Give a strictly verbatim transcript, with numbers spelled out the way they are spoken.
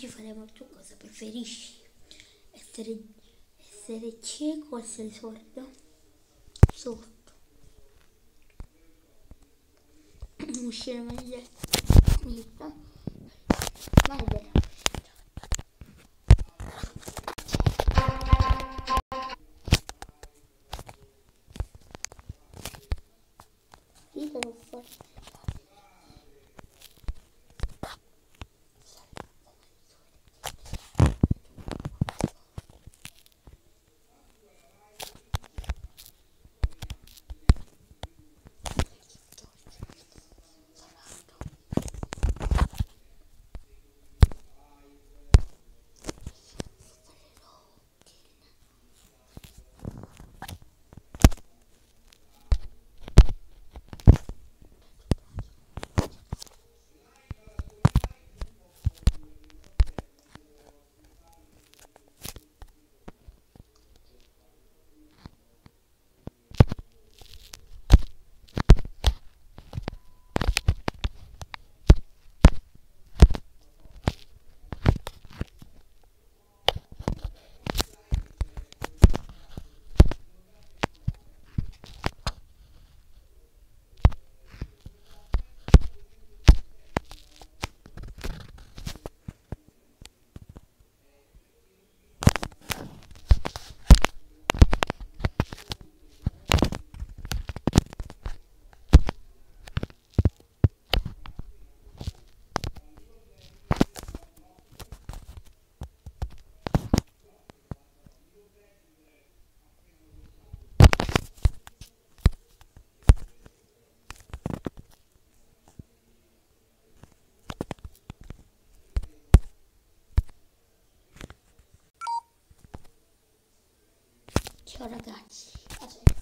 Oggi faremo tu cosa preferisci? Essere, essere cieco o essere sordo? Sordo. Uscire meglio. Ma è vero. Sì, devo fare. Ciao ragazzi.